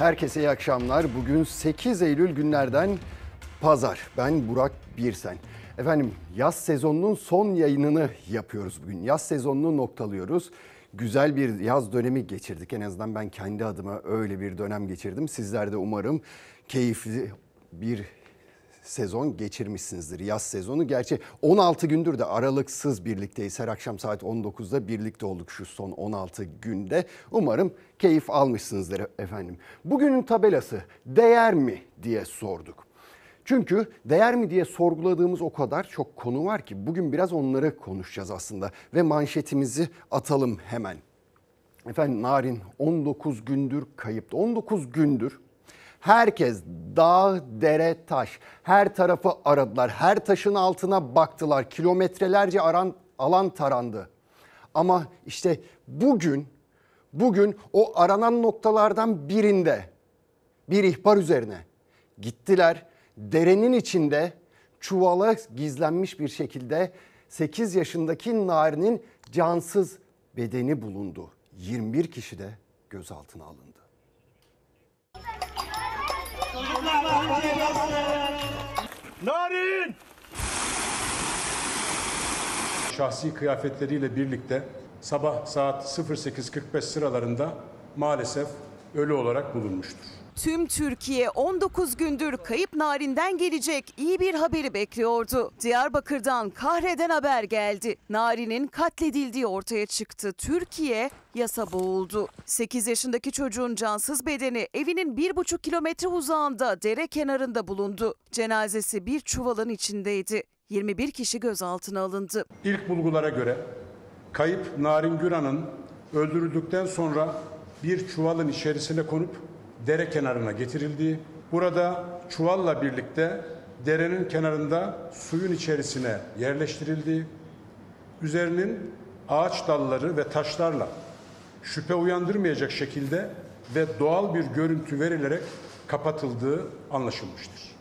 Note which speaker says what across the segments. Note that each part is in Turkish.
Speaker 1: Herkese iyi akşamlar. Bugün 8 Eylül günlerden pazar. Ben Burak Birsen. Efendim yaz sezonunun son yayınını yapıyoruz bugün. Yaz sezonunu noktalıyoruz. Güzel bir yaz dönemi geçirdik. En azından ben kendi adıma öyle bir dönem geçirdim. Sizler de umarım keyifli bir sezon geçirmişsinizdir. Yaz sezonu. Gerçi 16 gündür de aralıksız birlikteyiz. Her akşam saat 19'da birlikte olduk şu son 16 günde. Umarım keyif almışsınızdır efendim. Bugünün tabelası değer mi diye sorduk. Çünkü değer mi diye sorguladığımız o kadar çok konu var ki bugün biraz onları konuşacağız aslında. Ve manşetimizi atalım hemen. Efendim Narin 19 gündür kayıptı. 19 gündür herkes dağ, dere, taş her tarafı aradılar. Her taşın altına baktılar. Kilometrelerce alan tarandı. Ama işte bugün o aranan noktalardan birinde bir ihbar üzerine gittiler. Derenin içinde çuvala gizlenmiş bir şekilde 8 yaşındaki Narin'in cansız bedeni bulundu. 21 kişi de gözaltına alındı.
Speaker 2: Narin!
Speaker 3: Şahsi kıyafetleriyle birlikte sabah saat 08.45 sıralarında maalesef ölü olarak bulunmuştur.
Speaker 4: Tüm Türkiye 19 gündür kayıp Narin'den gelecek iyi bir haberi bekliyordu. Diyarbakır'dan kahreden haber geldi. Narin'in katledildiği ortaya çıktı. Türkiye yasa boğuldu. 8 yaşındaki çocuğun cansız bedeni evinin 1,5 kilometre uzağında dere kenarında bulundu. Cenazesi bir çuvalın içindeydi. 21 kişi gözaltına alındı.
Speaker 3: İlk bulgulara göre kayıp Narin Güran'ın öldürüldükten sonra bir çuvalın içerisine konup dere kenarına getirildiği, burada çuvalla birlikte derenin kenarında suyun içerisine yerleştirildiği, üzerinin ağaç dalları ve taşlarla şüphe uyandırmayacak şekilde ve doğal bir görüntü verilerek kapatıldığı anlaşılmıştır.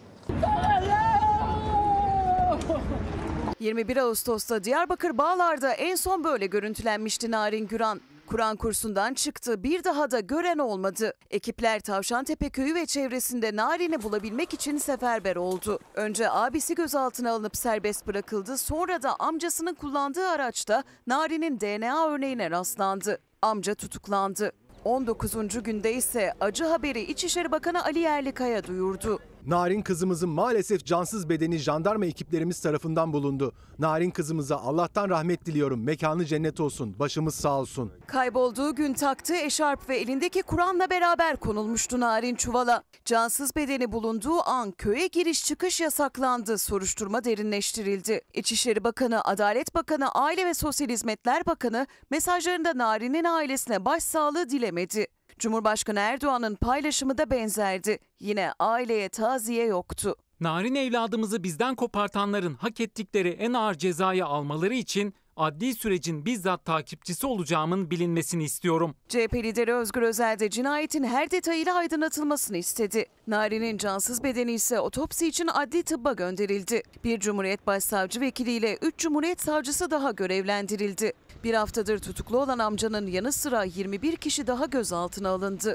Speaker 4: 21 Ağustos'ta Diyarbakır Bağlar'da en son böyle görüntülenmişti Narin Güran. Kur'an kursundan çıktı, bir daha da gören olmadı. Ekipler Tavşantepe köyü ve çevresinde Narin'i bulabilmek için seferber oldu. Önce abisi gözaltına alınıp serbest bırakıldı, sonra da amcasının kullandığı araçta Narin'in DNA örneğine rastlandı. Amca tutuklandı. 19. günde ise acı haberi İçişleri Bakanı Ali Yerlikaya duyurdu.
Speaker 5: Narin kızımızın maalesef cansız bedeni jandarma ekiplerimiz tarafından bulundu. Narin kızımıza Allah'tan rahmet diliyorum. Mekanı cennet olsun. Başımız sağ olsun.
Speaker 4: Kaybolduğu gün taktığı eşarp ve elindeki Kur'an'la beraber konulmuştu Narin çuvala. Cansız bedeni bulunduğu an köye giriş çıkış yasaklandı. Soruşturma derinleştirildi. İçişleri Bakanı, Adalet Bakanı, Aile ve Sosyal Hizmetler Bakanı mesajlarında Narin'in ailesine başsağlığı dilemedi. Cumhurbaşkanı Erdoğan'ın paylaşımı da benzerdi. Yine aileye taziye yoktu.
Speaker 6: Narin evladımızı bizden kopartanların hak ettikleri en ağır cezayı almaları için adli sürecin bizzat takipçisi olacağımın bilinmesini istiyorum.
Speaker 4: CHP lideri Özgür Özel de cinayetin her detayıyla aydınlatılmasını istedi. Narin'in cansız bedeni ise otopsi için adli tıbba gönderildi. Bir Cumhuriyet Başsavcı vekiliyle 3 Cumhuriyet Savcısı daha görevlendirildi. Bir haftadır tutuklu olan amcanın yanı sıra 21 kişi daha gözaltına alındı.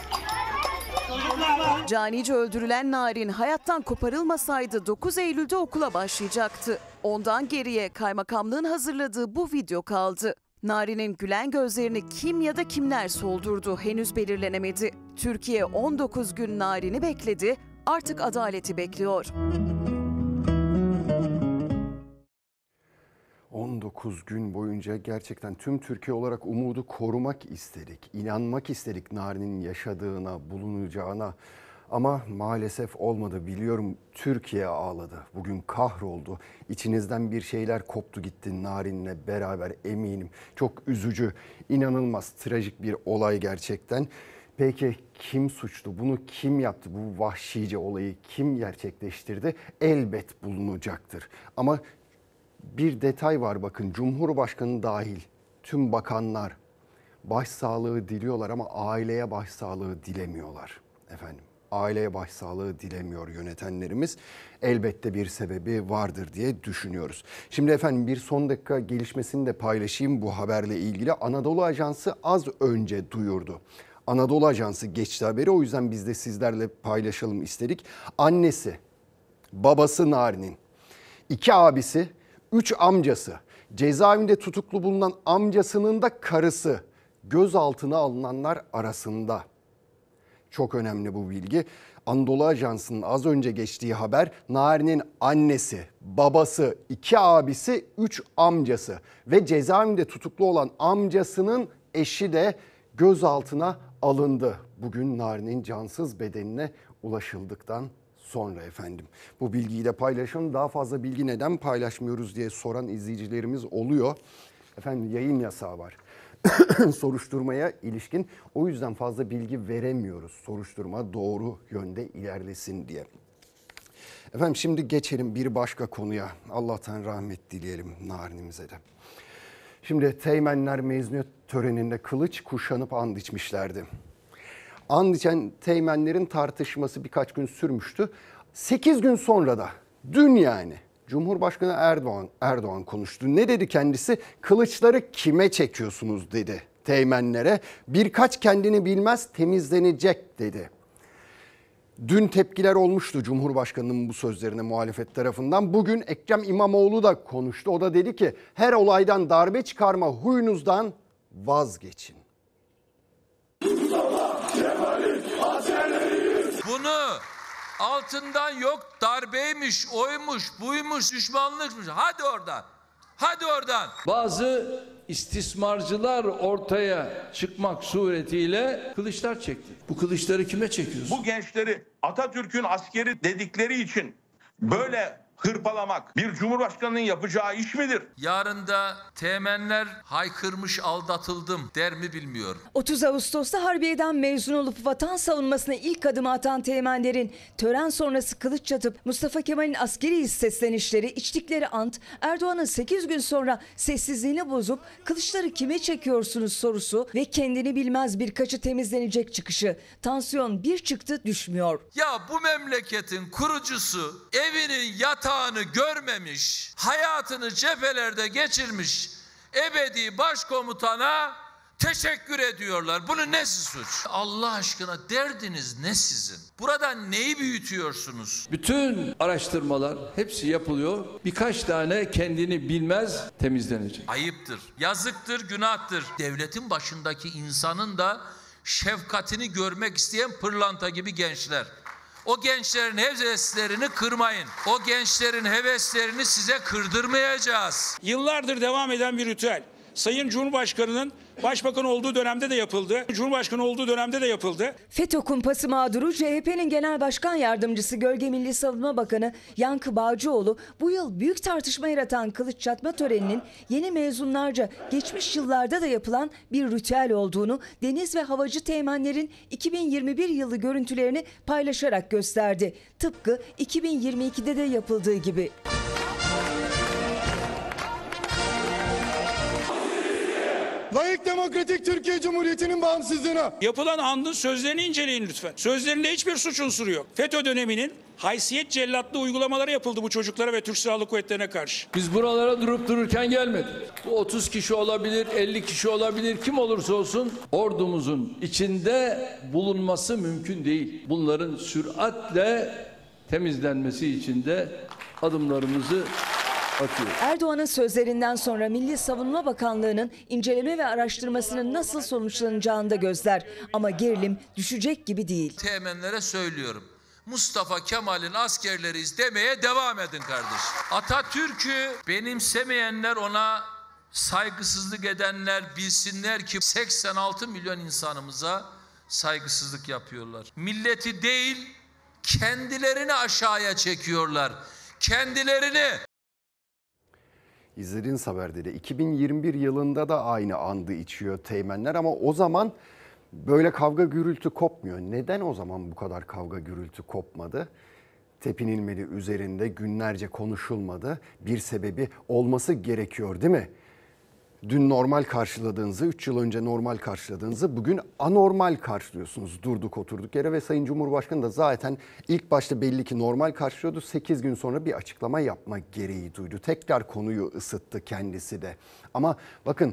Speaker 4: Canice öldürülen Narin hayattan koparılmasaydı 9 Eylül'de okula başlayacaktı. Ondan geriye kaymakamlığın hazırladığı bu video kaldı. Narin'in gülen gözlerini kim ya da kimler soldurdu henüz belirlenemedi. Türkiye 19 gün Narin'i bekledi, artık adaleti bekliyor.
Speaker 1: 19 gün boyunca gerçekten tüm Türkiye olarak umudu korumak istedik. İnanmak istedik Narin'in yaşadığına, bulunacağına. Ama maalesef olmadı. Biliyorum Türkiye ağladı. Bugün kahroldu. İçinizden bir şeyler koptu gitti Narin'le beraber eminim. Çok üzücü, inanılmaz, trajik bir olay gerçekten. Peki kim suçlu? Bunu kim yaptı? Bu vahşice olayı kim gerçekleştirdi? Elbet bulunacaktır. Ama bir detay var bakın, Cumhurbaşkanı dahil tüm bakanlar başsağlığı diliyorlar ama aileye başsağlığı dilemiyorlar efendim. Aileye başsağlığı dilemiyor yönetenlerimiz. Elbette bir sebebi vardır diye düşünüyoruz. Şimdi efendim bir son dakika gelişmesini de paylaşayım bu haberle ilgili. Anadolu Ajansı az önce duyurdu. Anadolu Ajansı geçti haberi, o yüzden biz de sizlerle paylaşalım istedik. Annesi, babası Narin'in, 2 abisi, 3 amcası, cezaevinde tutuklu bulunan amcasının da karısı gözaltına alınanlar arasında. Çok önemli bu bilgi. Anadolu Ajansı'nın az önce geçtiği haber, Narin'in annesi, babası, 2 abisi, 3 amcası ve cezaevinde tutuklu olan amcasının eşi de gözaltına alındı. Bugün Narin'in cansız bedenine ulaşıldıktan sonra efendim. Bu bilgiyi de paylaşalım. Daha fazla bilgi neden paylaşmıyoruz diye soran izleyicilerimiz oluyor. Efendim yayın yasağı var. Soruşturmaya ilişkin, o yüzden fazla bilgi veremiyoruz. Soruşturma doğru yönde ilerlesin diye. Efendim şimdi geçelim bir başka konuya. Allah'tan rahmet dileyelim Narin'imize de. Şimdi Teğmenler mezuniyet töreninde kılıç kuşanıp and içmişlerdi. And içen Teğmenlerin tartışması birkaç gün sürmüştü. 8 gün sonra da dün yani Cumhurbaşkanı Erdoğan konuştu. Ne dedi kendisi? Kılıçları kime çekiyorsunuz dedi Teğmenlere. Birkaç kendini bilmez temizlenecek dedi. Dün tepkiler olmuştu Cumhurbaşkanı'nın bu sözlerine muhalefet tarafından. Bugün Ekrem İmamoğlu da konuştu. O da dedi ki her olaydan darbe çıkarma huyunuzdan vazgeçin.
Speaker 2: Bunu altından yok darbeymiş, oymuş, buymuş, düşmanlıkmış. Hadi oradan. Hadi oradan.
Speaker 7: Bazı istismarcılar ortaya çıkmak suretiyle kılıçlar çekti. Bu kılıçları kime çekiyorsun?
Speaker 8: Bu gençleri Atatürk'ün askeri dedikleri için böyle hırpalamak bir cumhurbaşkanının yapacağı iş midir?
Speaker 2: Yarın da teğmenler haykırmış aldatıldım der mi bilmiyorum.
Speaker 9: 30 Ağustos'ta Harbiye'den mezun olup vatan savunmasına ilk adımı atan teğmenlerin tören sonrası kılıç çatıp Mustafa Kemal'in askeri seslenişleri, içtikleri ant, Erdoğan'ın 8 gün sonra sessizliğini bozup kılıçları kime çekiyorsunuz sorusu ve kendini bilmez birkaçı temizlenecek çıkışı. Tansiyon bir çıktı düşmüyor.
Speaker 2: Ya bu memleketin kurucusu evinin yatağını görmemiş, hayatını cephelerde geçirmiş ebedi başkomutana teşekkür ediyorlar. Bunun nesi suç? Allah aşkına derdiniz ne sizin? Buradan neyi büyütüyorsunuz?
Speaker 7: Bütün araştırmalar hepsi yapılıyor. Birkaç tane kendini bilmez temizlenecek.
Speaker 2: Ayıptır, yazıktır, günahtır. Devletin başındaki insanın da şefkatini görmek isteyen pırlanta gibi gençler. O gençlerin heveslerini kırmayın. O gençlerin heveslerini size kırdırmayacağız.
Speaker 10: Yıllardır devam eden bir ritüel. Sayın Cumhurbaşkanı'nın başbakan olduğu dönemde de yapıldı. Cumhurbaşkanı olduğu dönemde de yapıldı.
Speaker 9: FETÖ kumpası mağduru CHP'nin Genel Başkan Yardımcısı Gölge Milli Savunma Bakanı Yankı Bağcıoğlu bu yıl büyük tartışma yaratan kılıç çatma töreninin yeni mezunlarca geçmiş yıllarda da yapılan bir ritüel olduğunu, deniz ve havacı teğmenlerin 2021 yılı görüntülerini paylaşarak gösterdi. Tıpkı 2022'de de yapıldığı gibi.
Speaker 11: Layık demokratik Türkiye Cumhuriyeti'nin bağımsızlığına.
Speaker 10: Yapılan andın sözlerini inceleyin lütfen. Sözlerinde hiçbir suç unsuru yok. FETÖ döneminin haysiyet cellatlığı uygulamaları yapıldı bu çocuklara ve Türk Silahlı Kuvvetleri'ne karşı.
Speaker 7: Biz buralara durup dururken gelmedik. Bu 30 kişi olabilir, 50 kişi olabilir, kim olursa olsun ordumuzun içinde bulunması mümkün değil. Bunların süratle temizlenmesi için de adımlarımızı atıyor.
Speaker 9: Erdoğan'ın sözlerinden sonra Milli Savunma Bakanlığı'nın inceleme ve araştırmasının nasıl sonuçlanacağını da gözler. Ama gerilim düşecek gibi değil.
Speaker 2: Teğmenlere söylüyorum. Mustafa Kemal'in askerleriyiz demeye devam edin kardeş. Atatürk'ü benimsemeyenler, ona saygısızlık edenler bilsinler ki 86 milyon insanımıza saygısızlık yapıyorlar. Milleti değil, kendilerini aşağıya çekiyorlar. Kendilerini.
Speaker 1: İzlediğiniz haberde de 2021 yılında da aynı andı içiyor teğmenler ama o zaman böyle kavga gürültü kopmuyor. Neden o zaman bu kadar kavga gürültü kopmadı? Tepinilmedi, üzerinde günlerce konuşulmadı. Bir sebebi olması gerekiyor değil mi? Dün normal karşıladığınızı, 3 yıl önce normal karşıladığınızı bugün anormal karşılıyorsunuz durduk oturduk yere ve Sayın Cumhurbaşkanı da zaten ilk başta belli ki normal karşılıyordu. 8 gün sonra bir açıklama yapma gereği duydu. Tekrar konuyu ısıttı kendisi de. Ama bakın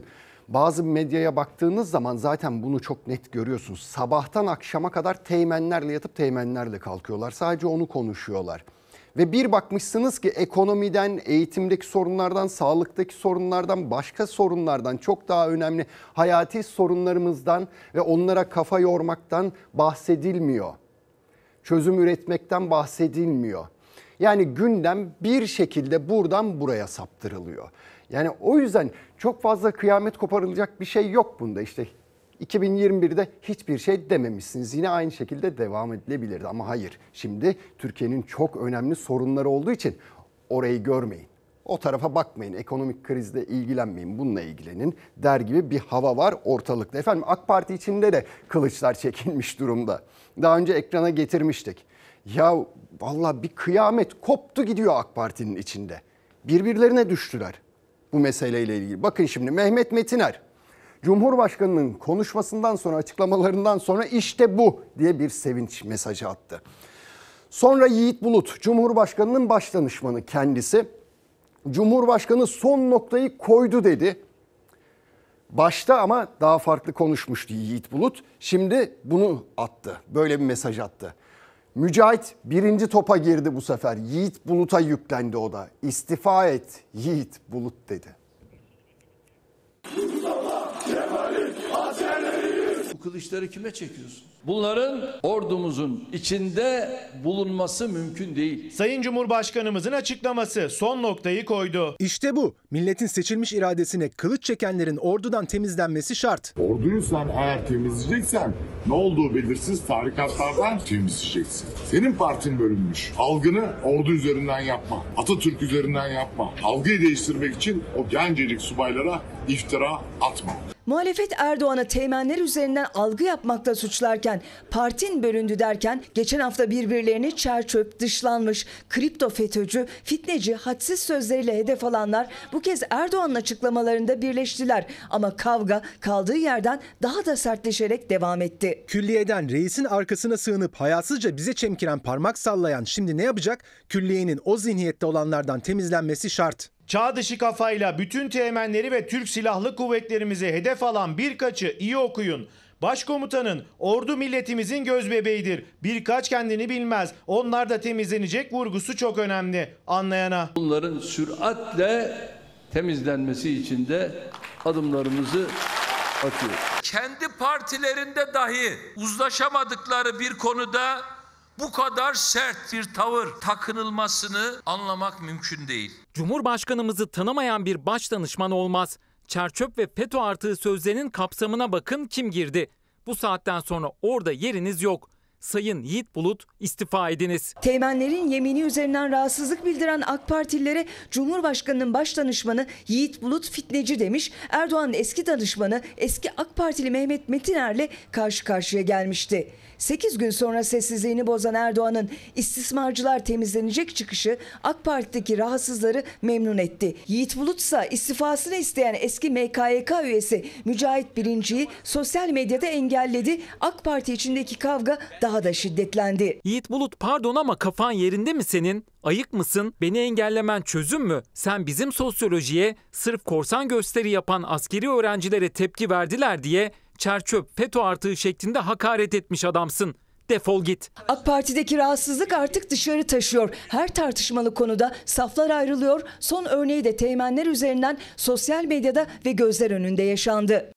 Speaker 1: Bazı medyaya baktığınız zaman zaten bunu çok net görüyorsunuz. Sabahtan akşama kadar teğmenlerle yatıp teğmenlerle kalkıyorlar. Sadece onu konuşuyorlar. Ve bir bakmışsınız ki ekonomiden, eğitimdeki sorunlardan, sağlıktaki sorunlardan, başka sorunlardan, çok daha önemli hayati sorunlarımızdan ve onlara kafa yormaktan bahsedilmiyor. Çözüm üretmekten bahsedilmiyor. Yani gündem bir şekilde buradan buraya saptırılıyor. Yani o yüzden çok fazla kıyamet koparılacak bir şey yok bunda. İşte 2021'de hiçbir şey dememişsiniz. Yine aynı şekilde devam edilebilirdi ama hayır. Şimdi Türkiye'nin çok önemli sorunları olduğu için orayı görmeyin. O tarafa bakmayın, ekonomik krizle ilgilenmeyin, bununla ilgilenin der gibi bir hava var ortalıkta. Efendim AK Parti içinde de kılıçlar çekilmiş durumda. Daha önce ekrana getirmiştik. Ya vallahi bir kıyamet koptu gidiyor AK Parti'nin içinde. Birbirlerine düştüler bu meseleyle ilgili. Bakın şimdi Mehmet Metiner, Cumhurbaşkanı'nın konuşmasından sonra, açıklamalarından sonra işte bu diye bir sevinç mesajı attı. Sonra Yiğit Bulut, Cumhurbaşkanı'nın başdanışmanı kendisi. Cumhurbaşkanı son noktayı koydu dedi. Başta ama daha farklı konuşmuştu Yiğit Bulut. Şimdi bunu attı. Böyle bir mesaj attı. Mücahit birinci topa girdi bu sefer. Yiğit Bulut'a yüklendi o da. İstifa et Yiğit Bulut dedi.
Speaker 7: Bu kılıçları kime çekiyorsun? Bunların ordumuzun içinde bulunması mümkün değil.
Speaker 12: Sayın Cumhurbaşkanımızın açıklaması son noktayı koydu.
Speaker 5: İşte bu. Milletin seçilmiş iradesine kılıç çekenlerin ordudan temizlenmesi şart.
Speaker 13: Orduyu sen eğer temizleyeceksen ne olduğu belirsiz tarikatlardan temizleyeceksin. Senin partin bölünmüş. Algını ordu üzerinden yapma. Atatürk üzerinden yapma. Algıyı değiştirmek için o gencecik subaylara iftira atma.
Speaker 9: Muhalefet Erdoğan'ı teğmenler üzerinden algı yapmakla suçlarken partin bölündü derken geçen hafta birbirlerini çerçöp, dışlanmış, kripto FETÖ'cü, fitneci, hadsiz sözleriyle hedef alanlar bu kez Erdoğan'ın açıklamalarında birleştiler. Ama kavga kaldığı yerden daha da sertleşerek devam etti.
Speaker 5: Külliyeden reisin arkasına sığınıp hayasızca bize çemkiren parmak sallayan şimdi ne yapacak? Külliyenin o zihniyette olanlardan temizlenmesi şart.
Speaker 12: Çağ dışı kafayla bütün teğmenleri ve Türk Silahlı Kuvvetlerimizi hedef alan birkaçı iyi okuyun. Başkomutanın ordu milletimizin gözbebeğidir. Birkaç kendini bilmez. Onlar da temizlenecek vurgusu çok önemli anlayana.
Speaker 7: Bunların süratle temizlenmesi için de adımlarımızı atıyoruz.
Speaker 2: Kendi partilerinde dahi uzlaşamadıkları bir konuda bu kadar sert bir tavır takınılmasını anlamak mümkün değil.
Speaker 6: Cumhurbaşkanımızı tanımayan bir başdanışman olmaz. Çerçöp ve FETÖ artığı sözlerinin kapsamına bakın kim girdi. Bu saatten sonra orada yeriniz yok. Sayın Yiğit Bulut istifa ediniz.
Speaker 9: Teğmenlerin yemini üzerinden rahatsızlık bildiren AK Partililere Cumhurbaşkanı'nın başdanışmanı Yiğit Bulut fitneci demiş. Erdoğan'ın eski danışmanı eski AK Partili Mehmet Metiner'le karşı karşıya gelmişti. 8 gün sonra sessizliğini bozan Erdoğan'ın istismarcılar temizlenecek çıkışı AK Parti'deki rahatsızları memnun etti. Yiğit Bulut ise istifasını isteyen eski MKYK üyesi Mücahit Birinci'yi sosyal medyada engelledi. AK Parti içindeki kavga daha da şiddetlendi.
Speaker 6: Yiğit Bulut pardon ama kafan yerinde mi senin? Ayık mısın? Beni engellemen çözüm mü? Sen bizim sosyolojiye sırf korsan gösteri yapan askeri öğrencilere tepki verdiler diye çerçöp FETÖ artığı şeklinde hakaret etmiş adamsın. Defol git.
Speaker 9: AK Parti'deki rahatsızlık artık dışarı taşıyor. Her tartışmalı konuda saflar ayrılıyor. Son örneği de teğmenler üzerinden sosyal medyada ve gözler önünde yaşandı.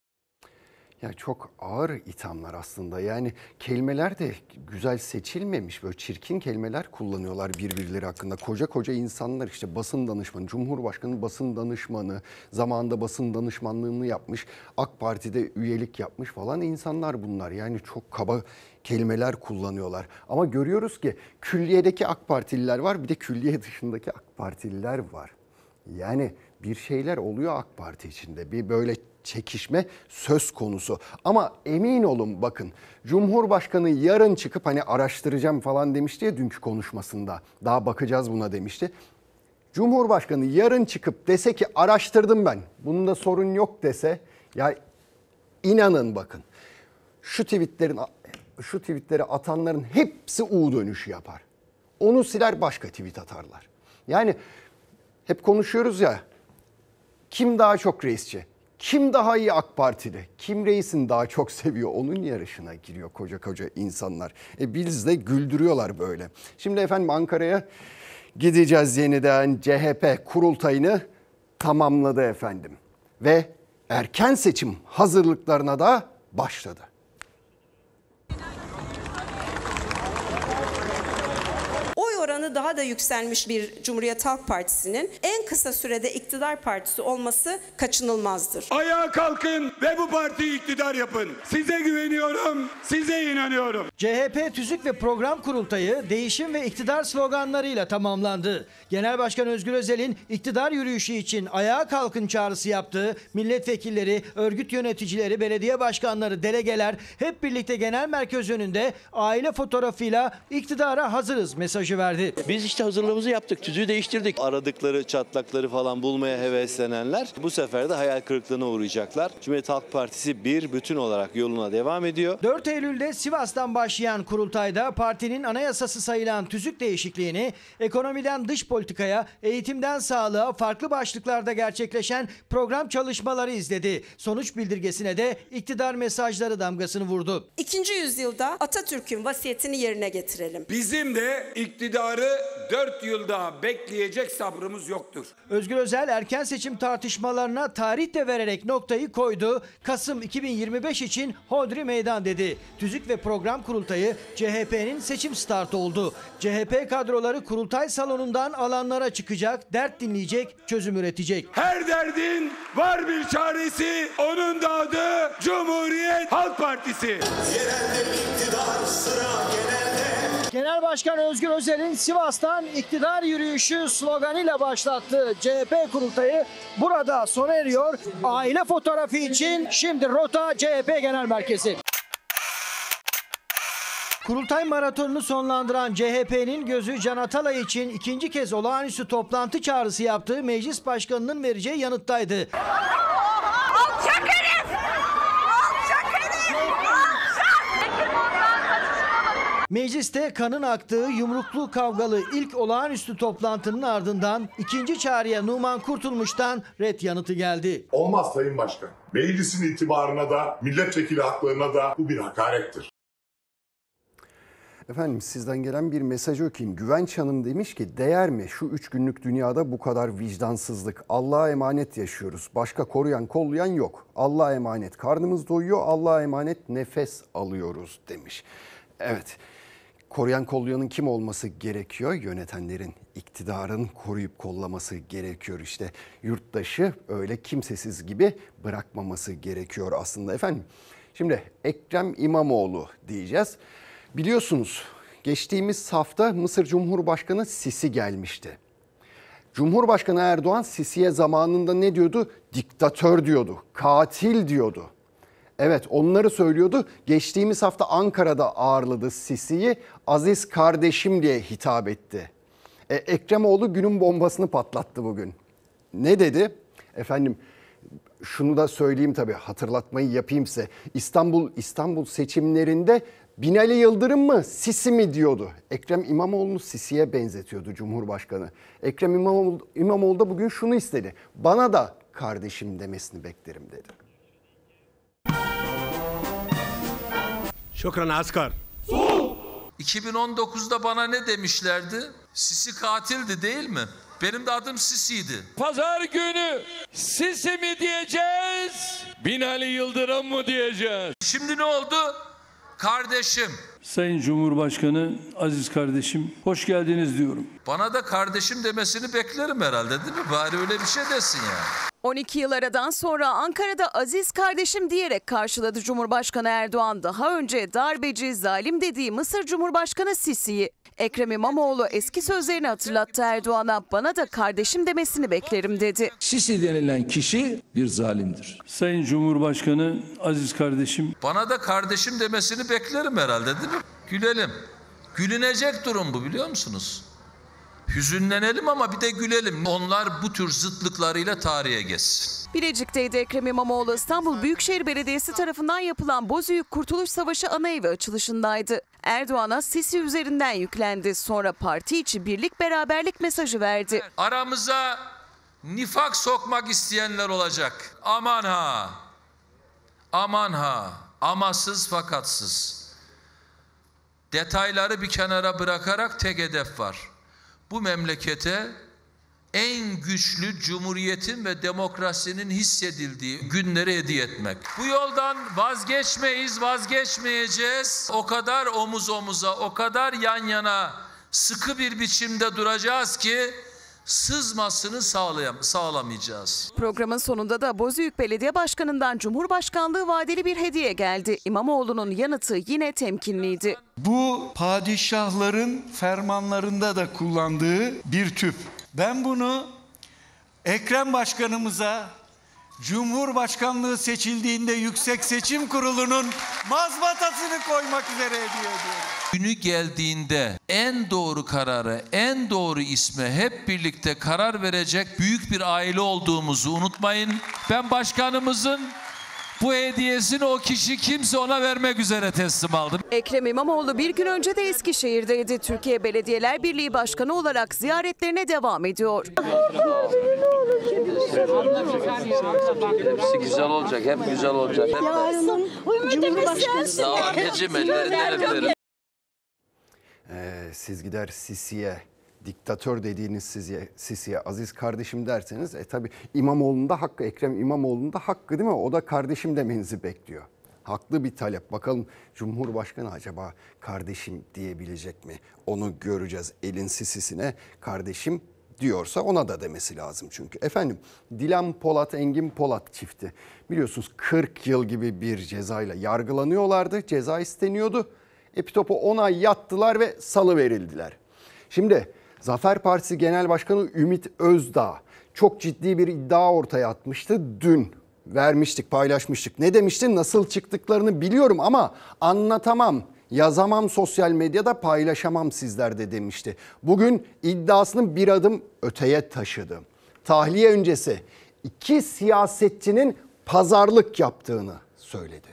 Speaker 1: Ya çok ağır ithamlar aslında. Yani kelimeler de güzel seçilmemiş. Böyle çirkin kelimeler kullanıyorlar birbirleri hakkında. Koca koca insanlar işte basın danışmanı, Cumhurbaşkanı basın danışmanı, zamanında basın danışmanlığını yapmış, AK Parti'de üyelik yapmış falan insanlar bunlar. Yani çok kaba kelimeler kullanıyorlar. Ama görüyoruz ki külliyedeki AK Partililer var, bir de külliye dışındaki AK Partililer var. Yani bir şeyler oluyor AK Parti içinde. Bir böyle çekişme söz konusu. Ama emin olun bakın Cumhurbaşkanı yarın çıkıp hani araştıracağım falan demişti ya dünkü konuşmasında. Daha bakacağız buna demişti. Cumhurbaşkanı yarın çıkıp dese ki araştırdım ben. Bunda sorun yok dese ya inanın bakın şu tweetleri atanların hepsi U dönüşü yapar. Onu siler başka tweet atarlar. Yani hep konuşuyoruz ya kim daha çok reisçi? Kim daha iyi AK Partili? Kim reisin daha çok seviyor? Onun yarışına giriyor koca koca insanlar. Biz de güldürüyorlar böyle. Şimdi efendim Ankara'ya gideceğiz yeniden. CHP kurultayını tamamladı efendim. Ve erken seçim hazırlıklarına da başladı.
Speaker 14: Oy oranı daha da yükselmiş bir Cumhuriyet Halk Partisi'nin en kısa sürede iktidar partisi olması kaçınılmazdır.
Speaker 15: Ayağa kalkın ve bu partiyi iktidar yapın. Size güveniyorum, size inanıyorum.
Speaker 16: CHP Tüzük ve Program Kurultayı değişim ve iktidar sloganlarıyla tamamlandı. Genel Başkan Özgür Özel'in iktidar yürüyüşü için ayağa kalkın çağrısı yaptığı milletvekilleri, örgüt yöneticileri, belediye başkanları, delegeler hep birlikte genel merkez önünde aile fotoğrafıyla iktidara hazırız mesajı verdi.
Speaker 17: Biz işte hazırlığımızı yaptık, tüzüğü değiştirdik. Aradıkları çatlakları falan bulmaya heveslenenler bu sefer de hayal kırıklığına uğrayacaklar. Cumhuriyet Halk Partisi bir bütün olarak yoluna devam ediyor.
Speaker 16: 4 Eylül'de Sivas'tan başlayan kurultayda partinin anayasası sayılan tüzük değişikliğini ekonomiden dış politikaya, eğitimden sağlığa farklı başlıklarda gerçekleşen program çalışmaları izledi. Sonuç bildirgesine de iktidar mesajları damgasını vurdu.
Speaker 14: 2. yüzyılda Atatürk'ün vasiyetini yerine getirelim.
Speaker 15: Bizim de iktidarı 4 yıl daha bekleyecek sabrımız yoktur.
Speaker 16: Özgür Özel erken seçim tartışmalarına tarih de vererek noktayı koydu. Kasım 2025 için hodri meydan dedi. Tüzük ve Program Kurultayı CHP'nin seçim startı oldu. CHP kadroları kurultay salonundan alanlara çıkacak, dert dinleyecek, çözüm üretecek.
Speaker 15: Her derdin var bir çaresi, onun da adı Cumhuriyet Halk Partisi.
Speaker 16: Yerelde iktidar sıra genelde. Genel Başkan Özgür Özel'in Sivas'tan iktidar yürüyüşü sloganıyla başlattığı CHP kurultayı burada sona eriyor. Aile fotoğrafı için şimdi rota CHP Genel Merkezi. Kurultay maratonunu sonlandıran CHP'nin gözü Can Atalay için ikinci kez olağanüstü toplantı çağrısı yaptığı meclis başkanının vereceği yanıttaydı.
Speaker 18: Alçak herif! Alçak herif!
Speaker 16: Mecliste kanın aktığı yumruklu kavgalı ilk olağanüstü toplantının ardından ikinci çağrıya Numan Kurtulmuş'tan ret yanıtı geldi.
Speaker 13: Olmaz Sayın Başkan. Meclisin itibarına da, milletvekili haklarına da bu bir hakarettir.
Speaker 1: Efendim sizden gelen bir mesaj okuyayım. Güvenç Hanım demiş ki değer mi şu 3 günlük dünyada bu kadar vicdansızlık? Allah'a emanet yaşıyoruz. Başka koruyan kollayan yok. Allah'a emanet karnımız doyuyor. Allah'a emanet nefes alıyoruz demiş. Evet, koruyan kollayanın kim olması gerekiyor? Yönetenlerin, iktidarın koruyup kollaması gerekiyor. İşte yurttaşı öyle kimsesiz gibi bırakmaması gerekiyor aslında efendim. Şimdi Ekrem İmamoğlu diyeceğiz. Biliyorsunuz geçtiğimiz hafta Mısır Cumhurbaşkanı Sisi gelmişti. Cumhurbaşkanı Erdoğan Sisi'ye zamanında ne diyordu? Diktatör diyordu, katil diyordu. Evet onları söylüyordu. Geçtiğimiz hafta Ankara'da ağırladı Sisi'yi. Aziz kardeşim diye hitap etti. Ekremoğlu günün bombasını patlattı bugün. Ne dedi? Efendim şunu da söyleyeyim tabii hatırlatmayı yapayım size. İstanbul seçimlerinde Binali Yıldırım mı Sisi mi diyordu. Ekrem İmamoğlu'nu Sisi'ye benzetiyordu Cumhurbaşkanı. Ekrem İmamoğlu da bugün şunu istedi. Bana da kardeşim demesini beklerim dedi.
Speaker 15: Şükran asker.
Speaker 2: 2019'da bana ne demişlerdi? Sisi katildi değil mi? Benim de adım Sisi'ydi.
Speaker 7: Pazar günü Sisi mi diyeceğiz, Binali Yıldırım mı diyeceğiz?
Speaker 2: Şimdi ne oldu? Kardeşim.
Speaker 7: Sayın Cumhurbaşkanı, aziz kardeşim, hoş geldiniz diyorum.
Speaker 2: Bana da kardeşim demesini beklerim herhalde değil mi? Bari öyle bir şey desin yani.
Speaker 4: 12 yıl aradan sonra Ankara'da aziz kardeşim diyerek karşıladı Cumhurbaşkanı Erdoğan. Daha önce darbeci, zalim dediği Mısır Cumhurbaşkanı Sisi'yi. Ekrem İmamoğlu eski sözlerini hatırlattı Erdoğan'a, bana da kardeşim demesini beklerim dedi.
Speaker 7: Sisi denilen kişi bir zalimdir. Sayın Cumhurbaşkanı, aziz kardeşim.
Speaker 2: Bana da kardeşim demesini beklerim herhalde değil mi? Gülelim. Gülünecek durum bu biliyor musunuz? Hüzünlenelim ama bir de gülelim. Onlar bu tür zıtlıklarıyla tarihe geçsin.
Speaker 4: Bilecik'teydi Ekrem İmamoğlu. İstanbul Büyükşehir Belediyesi tarafından yapılan Bozüyük Kurtuluş Savaşı Anaevi açılışındaydı. Erdoğan'a Sisi üzerinden yüklendi. Sonra parti içi birlik beraberlik mesajı verdi.
Speaker 2: Aramıza nifak sokmak isteyenler olacak. Aman ha, aman ha, amasız fakatsız. Detayları bir kenara bırakarak tek hedef var. Bu memlekete en güçlü cumhuriyetin ve demokrasinin hissedildiği günleri hediye etmek. Bu yoldan vazgeçmeyiz, vazgeçmeyeceğiz. O kadar omuz omuza, o kadar yan yana sıkı bir biçimde duracağız ki sızmasını sağlamayacağız.
Speaker 4: Programın sonunda da Bozüyük Belediye Başkanı'ndan Cumhurbaşkanlığı vadeli bir hediye geldi. İmamoğlu'nun yanıtı yine temkinliydi.
Speaker 19: Bu padişahların fermanlarında da kullandığı bir tüp. Ben bunu Ekrem Başkanımıza Cumhurbaşkanlığı seçildiğinde Yüksek Seçim Kurulu'nun mazbatasını koymak üzere hediye ediyorum.
Speaker 2: Günü geldiğinde en doğru kararı, en doğru isme hep birlikte karar verecek büyük bir aile olduğumuzu unutmayın. Ben başkanımızın bu hediyesini o kişi kimse ona vermek üzere teslim aldım.
Speaker 4: Ekrem İmamoğlu bir gün önce de Eskişehir'deydi. Türkiye Belediyeler Birliği Başkanı olarak ziyaretlerine devam ediyor.
Speaker 7: Hepsi güzel olacak, hep güzel olacak.
Speaker 18: Yarın Cumhurbaşkanı.
Speaker 7: Sağ ol anneciğim, ellerinden öperim.
Speaker 1: Siz gider Sisi'ye, diktatör dediğiniz Sisi'ye aziz kardeşim derseniz tabii İmamoğlu'nun da hakkı, Ekrem İmamoğlu'nun da hakkı değil mi? O da kardeşim demenizi bekliyor. Haklı bir talep. Bakalım Cumhurbaşkanı acaba kardeşim diyebilecek mi? Onu göreceğiz. Elin Sisi'sine kardeşim diyorsa ona da demesi lazım çünkü. Efendim, Dilan Polat, Engin Polat çifti biliyorsunuz 40 yıl gibi bir cezayla yargılanıyorlardı. Ceza isteniyordu. Epitop'a 10 ay yattılar ve salıverildiler. Şimdi Zafer Partisi Genel Başkanı Ümit Özdağ çok ciddi bir iddia ortaya atmıştı. Dün vermiştik, paylaşmıştık. Ne demişti? Nasıl çıktıklarını biliyorum ama anlatamam, yazamam, sosyal medyada paylaşamam sizlerde demişti. Bugün iddiasını bir adım öteye taşıdı. Tahliye öncesi 2 siyasetçinin pazarlık yaptığını söyledi.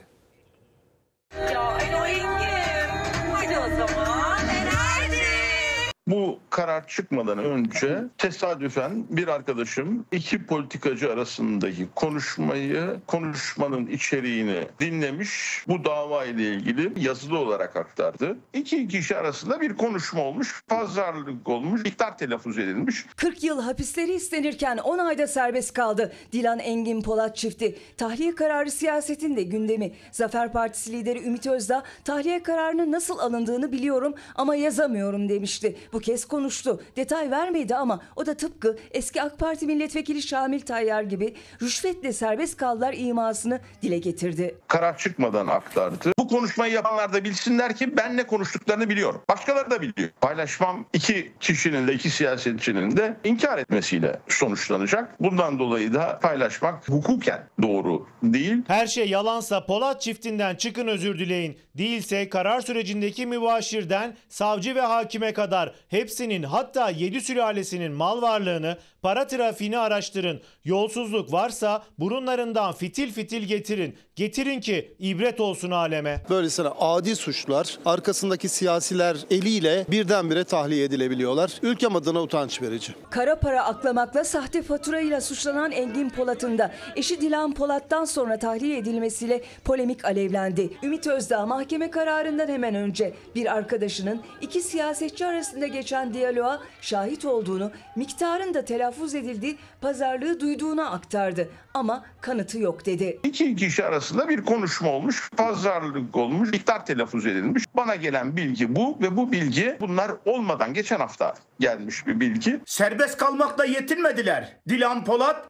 Speaker 8: Bu karar çıkmadan önce tesadüfen bir arkadaşım 2 politikacı arasındaki konuşmanın içeriğini dinlemiş. Bu dava ile ilgili yazılı olarak aktardı. 2 kişi arasında bir konuşma olmuş, pazarlık olmuş, ihtar telaffuz edilmiş.
Speaker 9: 40 yıl hapisleri istenirken 10 ayda serbest kaldı Dilan Engin Polat çifti. Tahliye kararı siyasetin de gündemi. Zafer Partisi lideri Ümit Özdağ tahliye kararının nasıl alındığını biliyorum ama yazamıyorum demişti. Bu kez konuştu. Detay vermedi ama o da tıpkı eski AK Parti milletvekili Şamil Tayyar gibi rüşvetle serbest kaldılar imasını dile getirdi.
Speaker 8: Karar çıkmadan aktardı. Bu konuşmayı yapanlar da bilsinler ki ben ne konuştuklarını biliyorum. Başkaları da biliyor. Paylaşmam 2 kişinin de 2 siyasetçinin de inkar etmesiyle sonuçlanacak. Bundan dolayı da paylaşmak hukuken doğru değil.
Speaker 12: Her şey yalansa Polat çiftinden çıkın özür dileyin. Değilse karar sürecindeki mübaşirden savcı ve hakime kadar hepsinin, hatta 7 sülalesinin mal varlığını, para trafiğini araştırın. Yolsuzluk varsa burunlarından fitil fitil getirin. Getirin ki ibret olsun aleme.
Speaker 20: Böylesine adi suçlar arkasındaki siyasiler eliyle birdenbire tahliye edilebiliyorlar. Ülkem adına utanç verici.
Speaker 9: Kara para aklamakla, sahte faturayla suçlanan Engin Polat'ın da eşi Dilan Polat'tan sonra tahliye edilmesiyle polemik alevlendi. Ümit Özdağ mahkeme kararından hemen önce bir arkadaşının 2 siyasetçi arasında geçen diyaloğa şahit olduğunu, miktarın da telaffuz edildiği pazarlığı duyduğuna aktardı. Ama kanıtı yok dedi.
Speaker 8: 2 kişi arasında bir konuşma olmuş, pazarlık olmuş, ihtar telaffuz edilmiş. Bana gelen bilgi bu ve bu bilgi bunlar olmadan geçen hafta gelmiş bir bilgi.
Speaker 21: Serbest kalmakla yetinmediler. Dilan Polat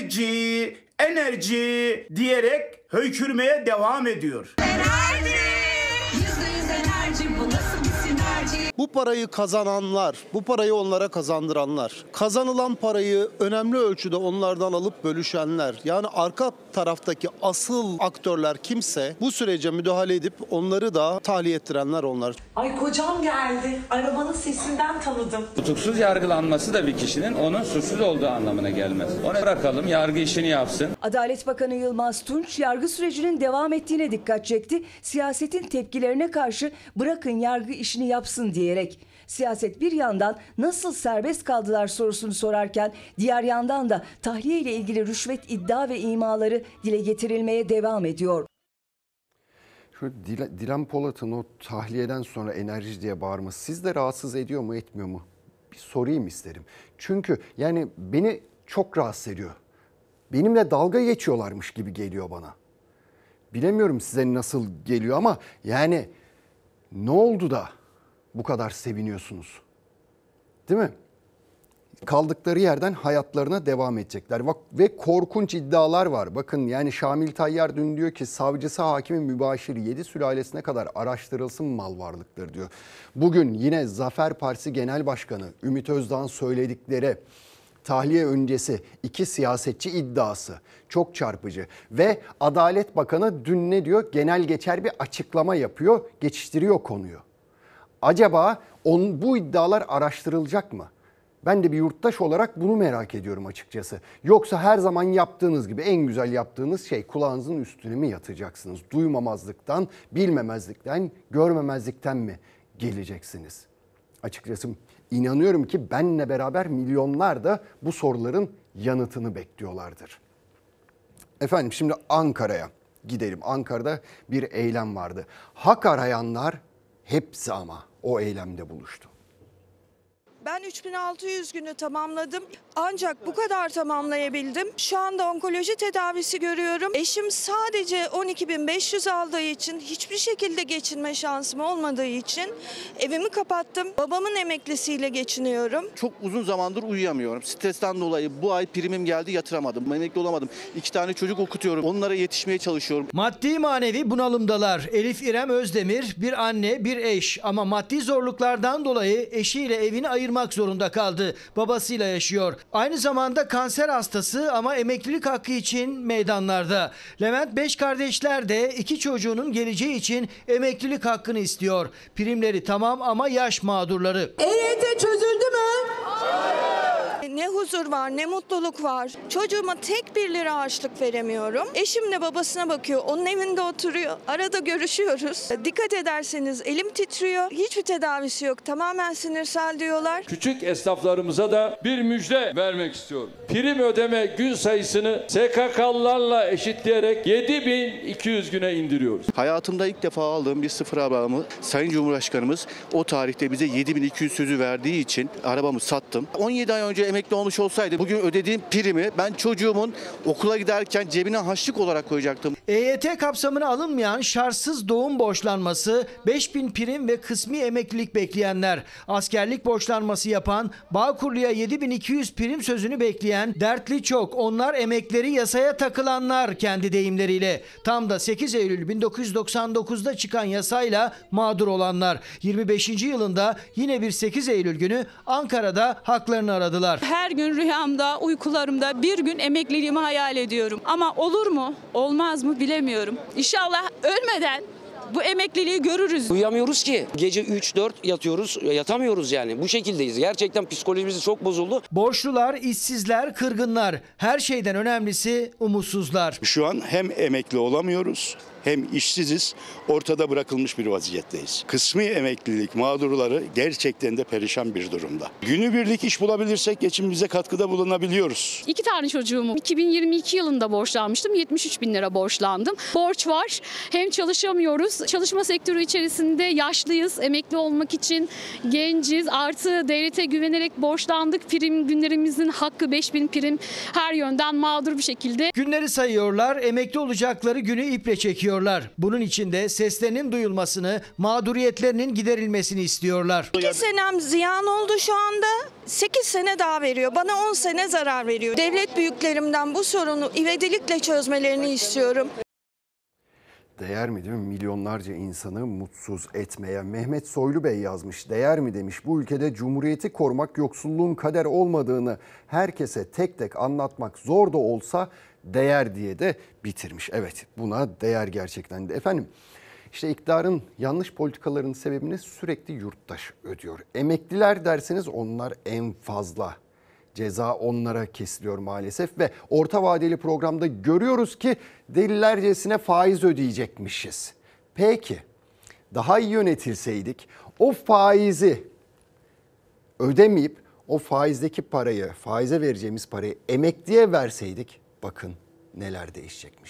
Speaker 21: enerji diyerek höykürmeye devam ediyor.
Speaker 20: Bu parayı kazananlar, bu parayı onlara kazandıranlar, kazanılan parayı önemli ölçüde onlardan alıp bölüşenler, yani arka taraftaki asıl aktörler kimse bu sürece müdahale edip onları da tahliye ettirenler onlar.
Speaker 22: Ay kocam geldi. Arabanın sesinden tanıdım.
Speaker 23: Tutuksuz yargılanması da bir kişinin onun suçsuz olduğu anlamına gelmez. Onu bırakalım, yargı işini yapsın.
Speaker 9: Adalet Bakanı Yılmaz Tunç yargı sürecinin devam ettiğine dikkat çekti. Siyasetin tepkilerine karşı bırakın yargı işini yapsın diyerek. Siyaset bir yandan nasıl serbest kaldılar sorusunu sorarken diğer yandan da tahliye ile ilgili rüşvet iddia ve imaları dile getirilmeye devam ediyor.
Speaker 1: Şu Dilan Polat'ın o tahliyeden sonra enerji diye bağırması siz de rahatsız ediyor mu etmiyor mu? Bir sorayım isterim. Çünkü yani beni çok rahatsız ediyor. Benimle dalga geçiyorlarmış gibi geliyor bana. Bilemiyorum size nasıl geliyor ama yani ne oldu da bu kadar seviniyorsunuz? Değil mi? Kaldıkları yerden hayatlarına devam edecekler. Ve korkunç iddialar var. Bakın yani Şamil Tayyar dün diyor ki savcısı hakimi mübaşir 7 sülalesine kadar araştırılsın mal varlıkları diyor. Bugün yine Zafer Partisi Genel Başkanı Ümit Özdağ'ın söyledikleri tahliye öncesi 2 siyasetçi iddiası çok çarpıcı. Ve Adalet Bakanı dün ne diyor? Genel geçer bir açıklama yapıyor, geçiştiriyor konuyu. Acaba bu iddialar araştırılacak mı? Ben de bir yurttaş olarak bunu merak ediyorum açıkçası. Yoksa her zaman yaptığınız gibi en güzel yaptığınız şey kulağınızın üstüne mi yatacaksınız? Duymamazlıktan, bilmemezlikten, görmemezlikten mi geleceksiniz? Açıkçası inanıyorum ki benle beraber milyonlar da bu soruların yanıtını bekliyorlardır. Efendim şimdi Ankara'ya gidelim. Ankara'da bir eylem vardı. Hak arayanlar hepsi ama o eylemde buluştu.
Speaker 3: Ben 3600 günü tamamladım. Ancak bu kadar tamamlayabildim. Şu anda onkoloji tedavisi görüyorum. Eşim sadece 12.500 aldığı için hiçbir şekilde geçinme şansım olmadığı için evimi kapattım. Babamın emeklisiyle geçiniyorum.
Speaker 10: Çok uzun zamandır uyuyamıyorum. Stresten dolayı bu ay primim geldi yatıramadım. Emekli olamadım. 2 tane çocuk okutuyorum. Onlara yetişmeye çalışıyorum.
Speaker 16: Maddi manevi bunalımdalar. Elif İrem Özdemir bir anne bir eş ama maddi zorluklardan dolayı eşiyle evini ayırmak zorunda kaldı. Babasıyla yaşıyor. Aynı zamanda kanser hastası ama emeklilik hakkı için meydanlarda. Levent Beşkardeşler de 2 çocuğunun geleceği için emeklilik hakkını istiyor. Primleri tamam ama yaş mağdurları.
Speaker 3: EYT çözüldü mü? Ne huzur var, ne mutluluk var. Çocuğuma tek 1 lira harçlık veremiyorum. Eşim de babasına bakıyor, onun evinde oturuyor. Arada görüşüyoruz. Dikkat ederseniz elim titriyor. Hiçbir tedavisi yok, tamamen sinirsel diyorlar.
Speaker 7: Küçük esnaflarımıza da bir müjde vermek istiyorum. Prim ödeme gün sayısını SKK'lılarla eşitleyerek 7200 güne indiriyoruz.
Speaker 10: Hayatımda ilk defa aldığım bir sıfır arabamı Sayın Cumhurbaşkanımız o tarihte bize 7200 sözü verdiği için arabamı sattım. 17 ay önce emekli olmuş olsaydı bugün ödediğim primi ben çocuğumun okula giderken cebine harçlık olarak koyacaktım.
Speaker 16: EYT kapsamına alınmayan şartsız doğum borçlanması, 5000 prim ve kısmi emeklilik bekleyenler, askerlik borçlanması yapan, Bağkurlu'ya 7200 prim sözünü bekleyen dertli çok. Onlar emekleri yasaya takılanlar kendi deyimleriyle. Tam da 8 Eylül 1999'da çıkan yasayla mağdur olanlar. 25. yılında yine bir 8 Eylül günü Ankara'da haklarını aradılar.
Speaker 11: Her gün rüyamda, uykularımda bir gün emekliliğimi hayal ediyorum. Ama olur mu, olmaz mı bilemiyorum. İnşallah ölmeden bu emekliliği görürüz.
Speaker 24: Uyuyamıyoruz ki. Gece 3-4 yatıyoruz, yatamıyoruz yani. Bu şekildeyiz. Gerçekten psikolojimiz çok bozuldu.
Speaker 16: Borçlular, işsizler, kırgınlar. Her şeyden önemlisi umutsuzlar.
Speaker 25: Şu an hem emekli olamıyoruz hem işsiziz, ortada bırakılmış bir vaziyetteyiz. Kısmi emeklilik mağdurları gerçekten de perişan bir durumda. Günübirlik iş bulabilirsek geçimimize katkıda bulunabiliyoruz.
Speaker 26: 2 tane çocuğumu 2022 yılında borçlanmıştım. 73 bin lira borçlandım. Borç var. Hem çalışamıyoruz. Çalışma sektörü içerisinde yaşlıyız. Emekli olmak için genciz. Artı devlete güvenerek borçlandık. Prim günlerimizin hakkı 5000 prim her yönden mağdur bir şekilde.
Speaker 16: Günleri sayıyorlar. Emekli olacakları günü iple çekiyor. Bunun için de seslerinin duyulmasını, mağduriyetlerinin giderilmesini istiyorlar.
Speaker 3: 2 senem ziyan oldu şu anda. 8 sene daha veriyor. Bana 10 sene zarar veriyor. Devlet büyüklerimden bu sorunu ivedilikle çözmelerini istiyorum.
Speaker 1: Değer mi değil mi? Milyonlarca insanı mutsuz etmeye. Mehmet Soylu Bey yazmış. Değer mi demiş. Bu ülkede cumhuriyeti korumak yoksulluğun kader olmadığını herkese tek tek anlatmak zor da olsa değer diye de bitirmiş. Evet, buna değer gerçekten de. Efendim işte iktidarın yanlış politikalarının sebebini sürekli yurttaş ödüyor. Emekliler derseniz onlar en fazla. Ceza onlara kesiliyor maalesef ve orta vadeli programda görüyoruz ki delilercesine faiz ödeyecekmişiz. Peki daha iyi yönetilseydik o faizi ödemeyip o faizdeki parayı, faize vereceğimiz parayı emekliye verseydik bakın neler değişecekmiş.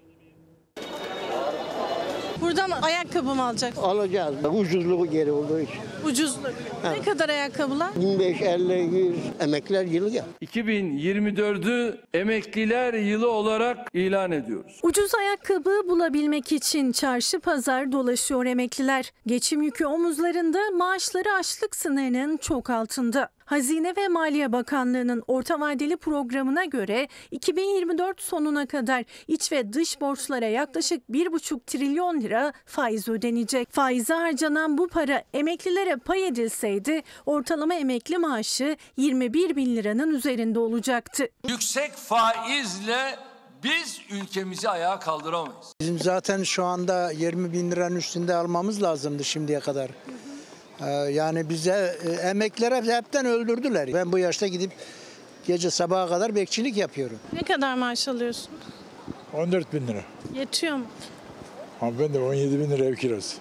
Speaker 5: Buradan ayakkabı mı alacaksın?
Speaker 6: Alacağız. Ucuzluğu geri olduğu için.
Speaker 5: Ucuzluk. Ne kadar ayakkabılar?
Speaker 6: 25, 50, 100 emekliler yılı ya.
Speaker 7: 2024'ü emekliler yılı olarak ilan ediyoruz.
Speaker 5: Ucuz ayakkabı bulabilmek için çarşı pazar dolaşıyor emekliler. Geçim yükü omuzlarında, maaşları açlık sınırının çok altında. Hazine ve Maliye Bakanlığı'nın orta vadeli programına göre 2024 sonuna kadar iç ve dış borçlara yaklaşık 1,5 trilyon lira faiz ödenecek. Faize harcanan bu para emeklilere pay edilseydi ortalama emekli maaşı 21 bin liranın üzerinde olacaktı.
Speaker 7: Yüksek faizle biz ülkemizi ayağa kaldıramayız.
Speaker 13: Bizim zaten şu anda 20 bin liranın üstünde almamız lazımdı şimdiye kadar. Yani bize emeklilere hepten öldürdüler. Ben bu yaşta gidip gece sabaha kadar bekçilik yapıyorum.
Speaker 5: Ne kadar maaş alıyorsun?
Speaker 14: 14 bin lira.
Speaker 5: Yetiyor mu?
Speaker 14: Hanımefendi 17 bin lira ev kirası.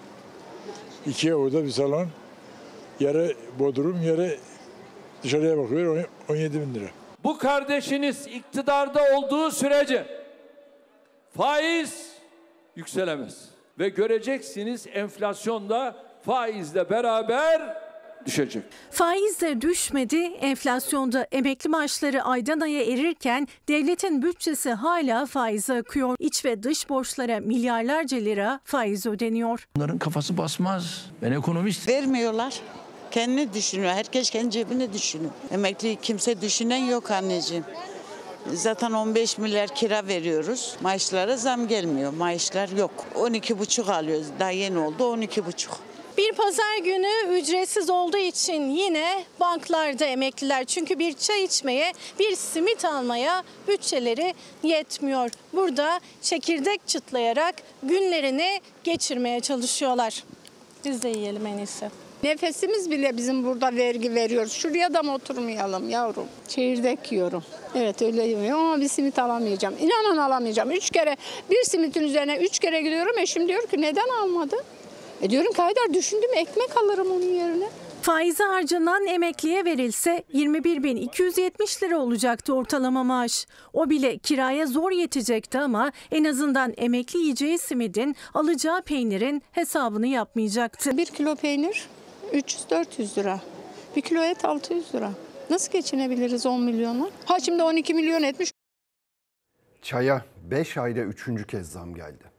Speaker 14: 2 oda bir salon. Yarı bodrum, yarı dışarıya bakıyor 17 bin lira.
Speaker 7: Bu kardeşiniz iktidarda olduğu sürece faiz yükselemez. Ve göreceksiniz enflasyonda faizle beraber düşecek.
Speaker 5: Faiz de düşmedi, enflasyonda emekli maaşları aydan aya erirken devletin bütçesi hala faize akıyor. İç ve dış borçlara milyarlarca lira faiz ödeniyor.
Speaker 7: Bunların kafası basmaz. Ben ekonomist.
Speaker 15: Vermiyorlar. Kendini düşünüyor. Herkes kendi cebini düşünüyor. Emekli kimse düşünen yok anneciğim. Zaten 15 milyar kira veriyoruz. Maaşlara zam gelmiyor. Maaşlar yok. 12,5 alıyoruz. Daha yeni oldu 12,5.
Speaker 5: Bir pazar günü ücretsiz olduğu için yine banklarda emekliler. Çünkü bir çay içmeye, bir simit almaya bütçeleri yetmiyor. Burada çekirdek çıtlayarak günlerini geçirmeye çalışıyorlar. Biz de yiyelim en iyisi.
Speaker 17: Nefesimiz bile bizim burada vergi veriyoruz. Şuraya da mı oturmayalım yavrum? Çekirdek yiyorum. Evet öyle yiyorum ama bir simit alamayacağım. İnanın alamayacağım. 3 kere bir simitin üzerine 3 kere gidiyorum. Eşim diyor ki neden almadın? Diyorum ki Haydar düşündüm ekmek alırım onun yerine.
Speaker 5: Faize harcanan emekliye verilse 21.270 lira olacaktı ortalama maaş. O bile kiraya zor yetecekti ama en azından emekli yiyeceği simidin, alacağı peynirin hesabını yapmayacaktı.
Speaker 17: 1 kilo peynir 300-400 lira. 1 kilo et 600 lira. Nasıl geçinebiliriz 10 milyonla? Ha şimdi 12 milyon etmiş.
Speaker 1: Çaya 5 ayda 3. kez zam geldi.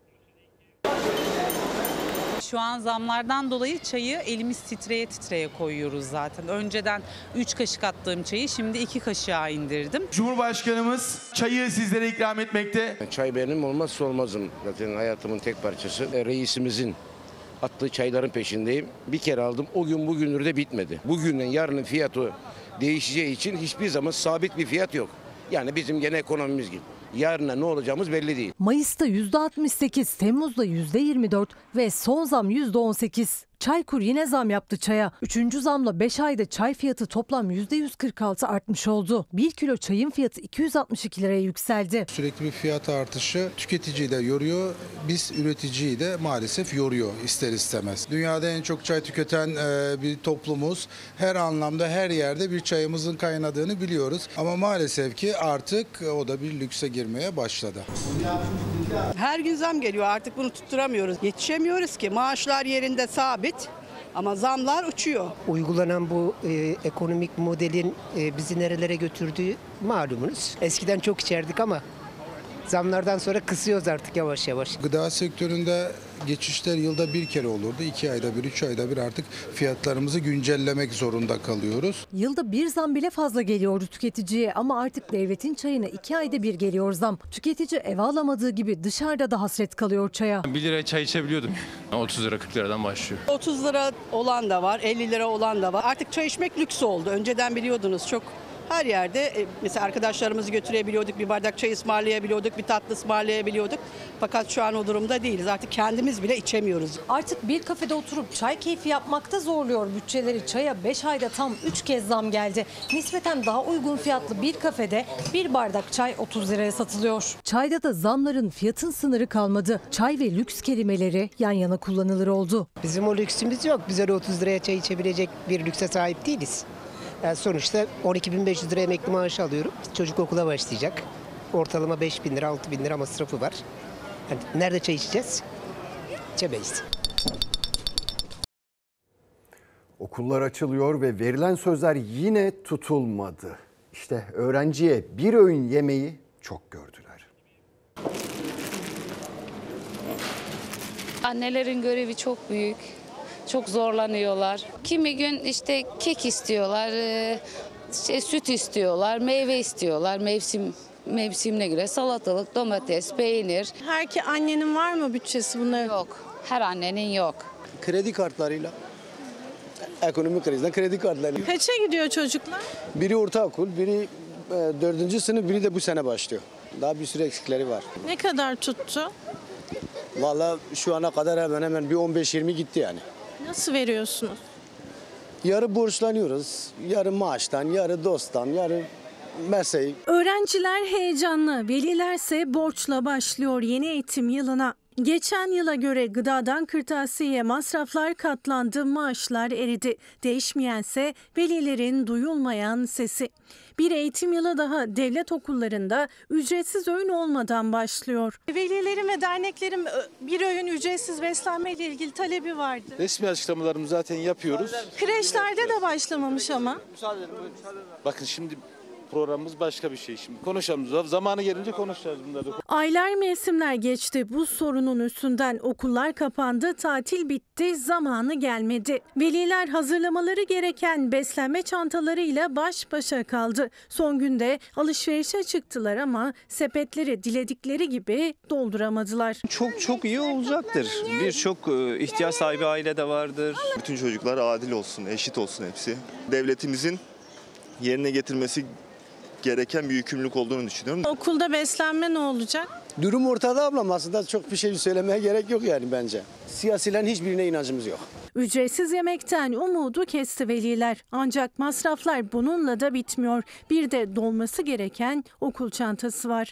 Speaker 27: Şu an zamlardan dolayı çayı elimiz titreye titreye koyuyoruz zaten. Önceden 3 kaşık attığım çayı şimdi 2 kaşığa indirdim.
Speaker 28: Cumhurbaşkanımız çayı sizlere ikram etmekte.
Speaker 29: Çay benim olmazsa olmazım. Zaten hayatımın tek parçası. Reisimizin attığı çayların peşindeyim. Bir kere aldım. O gün bugündür de bitmedi. Bugünden yarının fiyatı değişeceği için hiçbir zaman sabit bir fiyat yok. Yani bizim gene ekonomimiz gibi. Yarına ne olacağımız belli değil.
Speaker 30: Mayıs'ta %68, Temmuz'da %24 ve son zam %18. Çaykur yine zam yaptı çaya. 3. zamla 5 ayda çay fiyatı toplam %146 artmış oldu. 1 kilo çayın fiyatı 262 liraya yükseldi.
Speaker 31: Sürekli bir fiyat artışı tüketiciyi de yoruyor, biz üreticiyi de maalesef yoruyor ister istemez. Dünyada en çok çay tüketen bir toplumuz. Her anlamda her yerde bir çayımızın kaynadığını biliyoruz. Ama maalesef ki artık o da bir lükse girmeye başladı.
Speaker 32: Her gün zam geliyor, artık bunu tutturamıyoruz. Yetişemiyoruz ki, maaşlar yerinde sabit ama zamlar uçuyor.
Speaker 33: Uygulanan bu ekonomik modelin bizi nerelere götürdüğü malumunuz. Eskiden çok içerdik ama zamlardan sonra kısıyoruz artık yavaş yavaş.
Speaker 31: Gıda sektöründe geçişler yılda bir kere olurdu. 2 ayda bir, 3 ayda bir artık fiyatlarımızı güncellemek zorunda kalıyoruz.
Speaker 30: Yılda bir zam bile fazla geliyordu tüketiciye ama artık devletin çayına 2 ayda bir geliyor zam. Tüketici eve alamadığı gibi dışarıda da hasret kalıyor çaya.
Speaker 34: 1 liraya çay içebiliyordum. 30 lira 40 liradan başlıyor.
Speaker 32: 30 lira olan da var, 50 lira olan da var. Artık çay içmek lüks oldu. Önceden biliyordunuz çok. Her yerde mesela arkadaşlarımızı götürebiliyorduk, bir bardak çay ısmarlayabiliyorduk, bir tatlı ısmarlayabiliyorduk. Fakat şu an o durumda değiliz. Artık kendimiz bile içemiyoruz.
Speaker 30: Artık bir kafede oturup çay keyfi yapmakta zorluyor bütçeleri. Çaya 5 ayda tam 3 kez zam geldi. Nispeten daha uygun fiyatlı bir kafede bir bardak çay 30 liraya satılıyor. Çayda da zamların fiyatın sınırı kalmadı. Çay ve lüks kelimeleri yan yana kullanılır oldu.
Speaker 33: Bizim o lüksümüz yok. Biz öyle 30 liraya çay içebilecek bir lükse sahip değiliz. Yani sonuçta 12.500 lira emekli maaşı alıyorum. Çocuk okula başlayacak. Ortalama 5.000 lira, 6.000 lira masrafı var. Yani nerede çay içeceğiz? İçemeyiz.
Speaker 1: Okullar açılıyor ve verilen sözler yine tutulmadı. İşte öğrenciye bir öğün yemeği çok gördüler.
Speaker 2: Annelerin görevi çok büyük. Çok zorlanıyorlar. Kimi gün işte kek istiyorlar, süt istiyorlar, meyve istiyorlar. Mevsimine göre salatalık, domates, peynir.
Speaker 5: Her annenin var mı bütçesi bunlar?
Speaker 2: Yok. Her annenin yok.
Speaker 4: Kredi kartlarıyla. Ekonomik krizden kredi kartlarıyla.
Speaker 5: Kaça gidiyor çocuklar?
Speaker 4: Biri ortaokul, biri 4. sınıf, biri de bu sene başlıyor. Daha bir sürü eksikleri var.
Speaker 5: Ne kadar tuttu?
Speaker 4: Vallahi şu ana kadar hemen bir 15-20 gitti yani.
Speaker 5: Nasıl veriyorsunuz?
Speaker 4: Yarı borçlanıyoruz, yarı maaştan, yarı dosttan, yarı mesleği.
Speaker 5: Öğrenciler heyecanlı, velilerse borçla başlıyor yeni eğitim yılına. Geçen yıla göre gıdadan kırtasiyeye masraflar katlandı, maaşlar eridi. Değişmeyense velilerin duyulmayan sesi. Bir eğitim yılı daha devlet okullarında ücretsiz öğün olmadan başlıyor. Velilerin ve derneklerin bir öğün ücretsiz beslenme ile ilgili talebi vardı.
Speaker 8: Resmi açıklamalarımızı zaten yapıyoruz.
Speaker 5: Kreşlerde de başlamamış ama.
Speaker 8: Bakın şimdi programımız başka bir şey. Şimdi konuşalım. Zamanı gelince konuşacağız bunları.
Speaker 5: Aylar mevsimler geçti. Bu sorunun üstünden okullar kapandı, tatil bitti, zamanı gelmedi. Veliler hazırlamaları gereken beslenme çantalarıyla baş başa kaldı. Son günde alışverişe çıktılar ama sepetleri diledikleri gibi dolduramadılar.
Speaker 9: Çok iyi olacaktır. Birçok ihtiyaç sahibi aile de vardır.
Speaker 10: Bütün çocuklar adil olsun, eşit olsun hepsi. Devletimizin yerine getirmesi gereken bir yükümlülük olduğunu düşünüyorum.
Speaker 5: Okulda beslenme ne olacak?
Speaker 4: Durum ortada ablam, aslında çok bir şey söylemeye gerek yok yani bence. Siyasilerin hiçbirine inancımız yok.
Speaker 5: Ücretsiz yemekten umudu kesti veliler. Ancak masraflar bununla da bitmiyor. Bir de dolması gereken okul çantası var.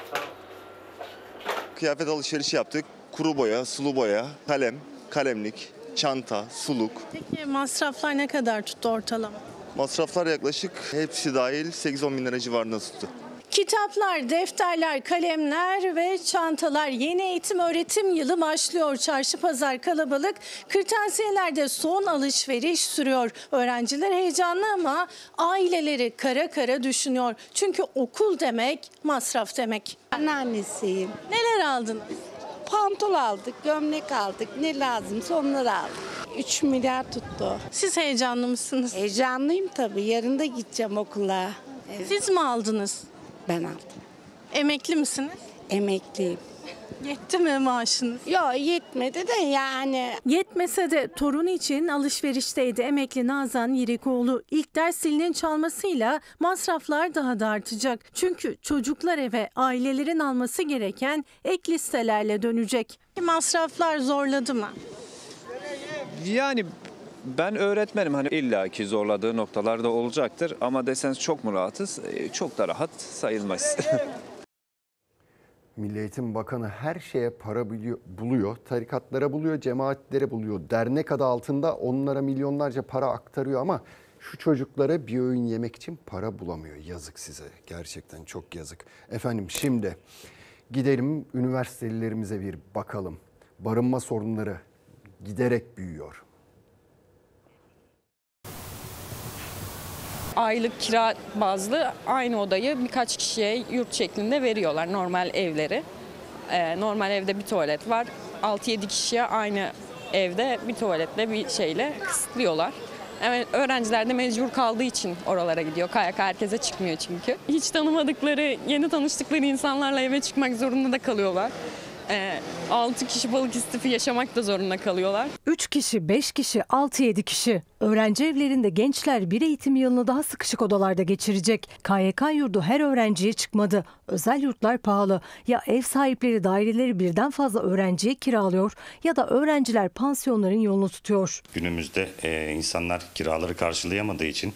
Speaker 10: Kıyafet alışverişi yaptık. Kuru boya, sulu boya, kalem, kalemlik, çanta, suluk.
Speaker 5: Peki masraflar ne kadar tuttu ortalama?
Speaker 10: Masraflar yaklaşık hepsi dahil 8-10 bin lira civarında tuttu.
Speaker 5: Kitaplar, defterler, kalemler ve çantalar. Yeni eğitim öğretim yılı başlıyor. Çarşı pazar kalabalık. Kırtasiyelerde son alışveriş sürüyor. Öğrenciler heyecanlı ama aileleri kara kara düşünüyor. Çünkü okul demek masraf demek.
Speaker 11: Anneannesiyim.
Speaker 5: Neler aldınız?
Speaker 11: Pantol aldık, gömlek aldık. Ne lazımsa onları aldık. 3 milyar tuttu.
Speaker 5: Siz heyecanlı mısınız?
Speaker 11: Heyecanlıyım tabii. Yarın da gideceğim okula. Evet.
Speaker 5: Siz mi aldınız?
Speaker 11: Ben aldım.
Speaker 5: Emekli misiniz?
Speaker 11: Emekliyim.
Speaker 5: Yetti mi maaşınız?
Speaker 11: Yok yetmedi de yani.
Speaker 5: Yetmese de torunu için alışverişteydi emekli Nazan Yirikoğlu. İlk ders zilinin çalmasıyla masraflar daha da artacak. Çünkü çocuklar eve ailelerin alması gereken ek listelerle dönecek. Masraflar zorladı mı?
Speaker 9: Yani ben öğretmenim, hani illaki zorladığı noktalar da olacaktır ama deseniz çok mu rahatız? Çok da rahat sayılmaz.
Speaker 1: Milli Eğitim Bakanı her şeye para buluyor. Tarikatlara buluyor, cemaatlere buluyor. Dernek adı altında onlara milyonlarca para aktarıyor ama şu çocuklara bir öğün yemek için para bulamıyor. Yazık size. Gerçekten çok yazık. Efendim şimdi gidelim üniversitelilerimize bir bakalım. Barınma sorunları giderek büyüyor.
Speaker 12: Aylık kira bazlı aynı odayı birkaç kişiye yurt şeklinde veriyorlar, normal evleri. Normal evde bir tuvalet var. 6-7 kişiye aynı evde bir tuvaletle bir şeyle kısıtlıyorlar. Evet, öğrenciler de mecbur kaldığı için oralara gidiyor. KYK herkese çıkmıyor çünkü. Hiç tanımadıkları, yeni tanıştıkları insanlarla eve çıkmak zorunda da kalıyorlar. 6 kişi balık istifi yaşamak da zorunda kalıyorlar.
Speaker 30: 3 kişi, 5 kişi, 6-7 kişi. Öğrenci evlerinde gençler bir eğitim yılını daha sıkışık odalarda geçirecek. KYK yurdu her öğrenciye çıkmadı. Özel yurtlar pahalı. Ya ev sahipleri daireleri birden fazla öğrenciye kiralıyor ya da öğrenciler pansiyonların yolunu tutuyor.
Speaker 18: Günümüzde insanlar kiraları karşılayamadığı için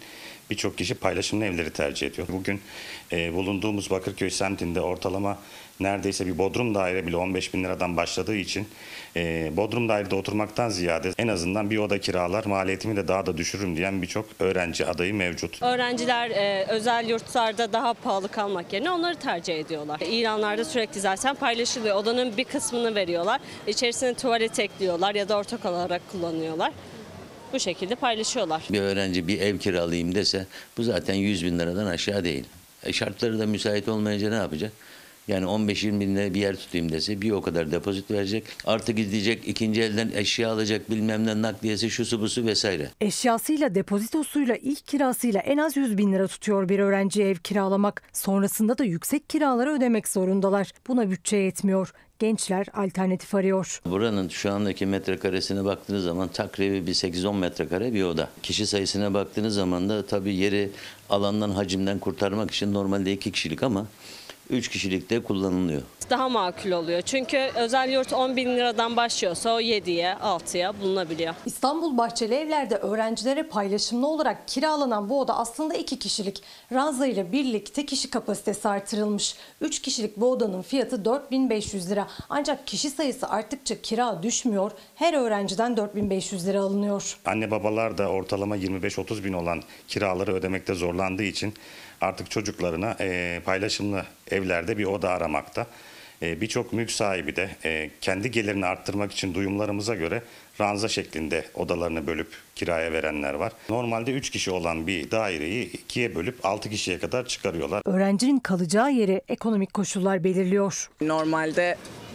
Speaker 3: birçok kişi paylaşımlı evleri tercih ediyor. Bugün bulunduğumuz Bakırköy semtinde ortalama neredeyse bir bodrum daire bile 15.000 liradan başladığı için bodrum dairede oturmaktan ziyade en azından bir oda kiralar maliyetimi de daha da düşürürüm diyen birçok öğrenci adayı mevcut.
Speaker 6: Öğrenciler özel yurtlarda daha pahalı kalmak yerine onları tercih ediyorlar. İlanlarda sürekli zaten paylaşılıyor. Odanın bir kısmını veriyorlar. İçerisine tuvalet ekliyorlar ya da ortak olarak kullanıyorlar. Bu şekilde paylaşıyorlar.
Speaker 13: Bir öğrenci bir ev kiralayayım dese bu zaten 100.000 liradan aşağı değil. Şartları da müsait olmayınca ne yapacak? Yani 15-20 bin lira bir yer tutayım dese bir o kadar depozit verecek. Artık gidecek ikinci elden eşya alacak bilmem ne nakliyesi şusu busu vesaire.
Speaker 30: Eşyasıyla, depozitosuyla, ilk kirasıyla en az 100.000 lira tutuyor bir öğrenciye ev kiralamak. Sonrasında da yüksek kiraları ödemek zorundalar. Buna bütçe yetmiyor. Gençler alternatif arıyor.
Speaker 13: Buranın şu andaki metrekaresine baktığınız zaman takribi bir 8-10 metrekare bir oda. Kişi sayısına baktığınız zaman da tabii yeri alandan hacimden kurtarmak için normalde 2 kişilik ama 3 kişilik de kullanılıyor.
Speaker 6: Daha makul oluyor. Çünkü özel yurt 10.000 liradan başlıyorsa o 7'ye 6'ya bulunabiliyor.
Speaker 30: İstanbul Bahçeli Evler'de öğrencilere paylaşımlı olarak kiralanan bu oda aslında 2 kişilik. Ranza ile birlikte kişi kapasitesi artırılmış. 3 kişilik bu odanın fiyatı 4.500 lira. Ancak kişi sayısı arttıkça kira düşmüyor. Her öğrenciden 4.500 lira alınıyor.
Speaker 3: Anne babalar da ortalama 25-30 bin olan kiraları ödemekte zorlandığı için artık çocuklarına paylaşımlı evlerde bir oda aramakta. Birçok mülk sahibi de kendi gelirini arttırmak için duyumlarımıza göre ranza şeklinde odalarını bölüp kiraya verenler var. Normalde 3 kişi olan bir daireyi 2'ye bölüp 6 kişiye kadar çıkarıyorlar.
Speaker 30: Öğrencinin kalacağı yeri ekonomik koşullar belirliyor.
Speaker 14: Normalde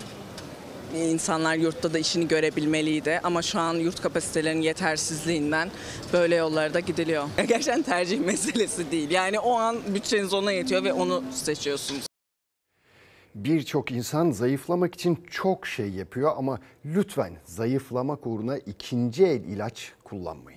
Speaker 14: insanlar yurtta da işini görebilmeliydi ama şu an yurt kapasitelerinin yetersizliğinden böyle yollarda gidiliyor. Gerçekten tercih meselesi değil. Yani o an bütçeniz ona yetiyor ve onu seçiyorsunuz.
Speaker 1: Birçok insan zayıflamak için çok şey yapıyor ama lütfen zayıflamak uğruna ikinci el ilaç kullanmayın.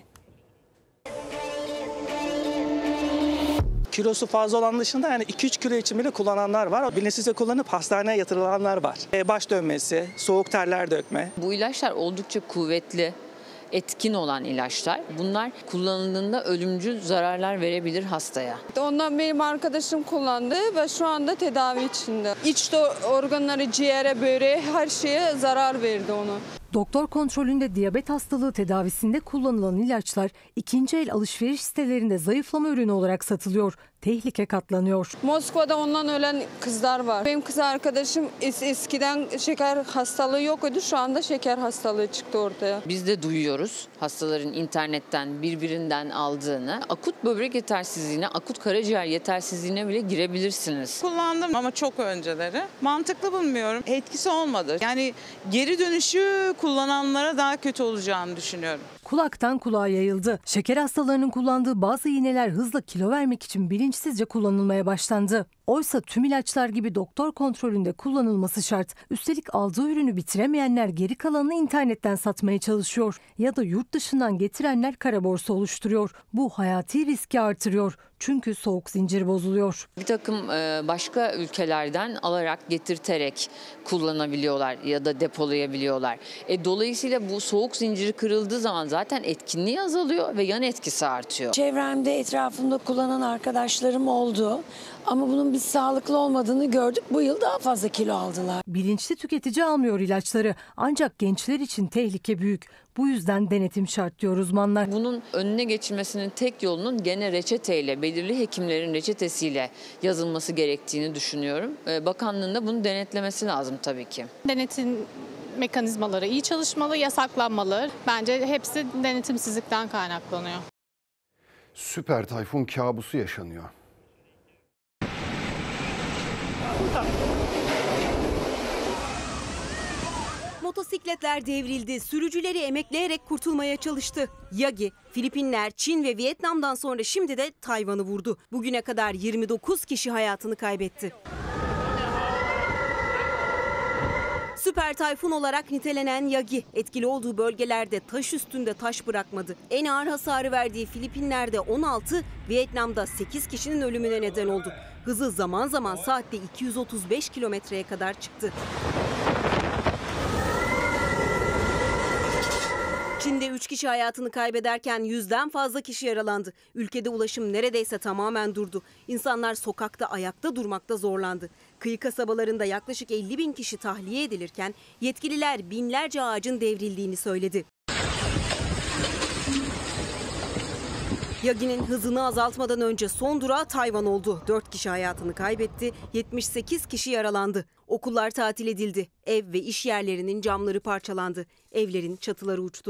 Speaker 16: Kilosu fazla olan dışında yani 2-3 kilo için bile kullananlar var. Bilinçsizce kullanıp hastaneye yatırılanlar var. Baş dönmesi, soğuk terler dökme.
Speaker 18: Bu ilaçlar oldukça kuvvetli, etkin olan ilaçlar. Bunlar kullanıldığında ölümcül zararlar verebilir hastaya.
Speaker 19: Ondan benim arkadaşım kullandı ve şu anda tedavi içinde. İç organları, ciğere, böğreğe, her şeye zarar verdi ona.
Speaker 30: Doktor kontrolünde diyabet hastalığı tedavisinde kullanılan ilaçlar ikinci el alışveriş sitelerinde zayıflama ürünü olarak satılıyor. Tehlike katlanıyor.
Speaker 19: Moskova'da ondan ölen kızlar var. Benim kız arkadaşım eskiden şeker hastalığı yoktu. Şu anda şeker hastalığı çıktı ortaya.
Speaker 18: Biz de duyuyoruz hastaların internetten birbirinden aldığını. Akut böbrek yetersizliğine, akut karaciğer yetersizliğine bile girebilirsiniz.
Speaker 14: Kullandım ama çok önceleri. Mantıklı bulmuyorum. Etkisi olmadı. Yani geri dönüşü kullananlara daha kötü olacağını düşünüyorum.
Speaker 30: Kulaktan kulağa yayıldı. Şeker hastalarının kullandığı bazı iğneler hızla kilo vermek için bilinçsizce kullanılmaya başlandı. Oysa tüm ilaçlar gibi doktor kontrolünde kullanılması şart. Üstelik aldığı ürünü bitiremeyenler geri kalanını internetten satmaya çalışıyor. Ya da yurt dışından getirenler kara borsa oluşturuyor. Bu hayati riski artırıyor. Çünkü soğuk zincir bozuluyor.
Speaker 18: Bir takım başka ülkelerden alarak getirterek kullanabiliyorlar ya da depolayabiliyorlar. Dolayısıyla bu soğuk zinciri kırıldığı zaman zaten etkinliği azalıyor ve yan etkisi artıyor.
Speaker 20: Çevremde, etrafımda kullanan arkadaşlarım oldu. Ama bunun bir sağlıklı olmadığını gördük. Bu yıl daha fazla kilo aldılar.
Speaker 30: Bilinçli tüketici almıyor ilaçları. Ancak gençler için tehlike büyük. Bu yüzden denetim şart diyor uzmanlar.
Speaker 18: Bunun önüne geçilmesinin tek yolunun gene reçeteyle, belirli hekimlerin reçetesiyle yazılması gerektiğini düşünüyorum. Bakanlığın da bunu denetlemesi lazım tabii ki.
Speaker 21: Denetim mekanizmaları iyi çalışmalı, yasaklanmalı. Bence hepsi denetimsizlikten kaynaklanıyor.
Speaker 1: Süper tayfun kabusu yaşanıyor.
Speaker 22: Motosikletler devrildi, sürücüleri emekleyerek kurtulmaya çalıştı. Yagi, Filipinler, Çin ve Vietnam'dan sonra şimdi de Tayvan'ı vurdu. Bugüne kadar 29 kişi hayatını kaybetti. Süper tayfun olarak nitelenen Yagi, etkili olduğu bölgelerde taş üstünde taş bırakmadı. En ağır hasarı verdiği Filipinler'de 16, Vietnam'da 8 kişinin ölümüne neden oldu. Hızı zaman zaman saatte 235 kilometreye kadar çıktı. Çin'de 3 kişi hayatını kaybederken 100'den fazla kişi yaralandı. Ülkede ulaşım neredeyse tamamen durdu. İnsanlar sokakta ayakta durmakta zorlandı. Kıyı kasabalarında yaklaşık 50 bin kişi tahliye edilirken yetkililer binlerce ağacın devrildiğini söyledi. Yagi'nin hızını azaltmadan önce son durağı Tayvan oldu. 4 kişi hayatını kaybetti, 78 kişi yaralandı. Okullar tatil edildi. Ev ve iş yerlerinin camları parçalandı. Evlerin çatıları uçtu.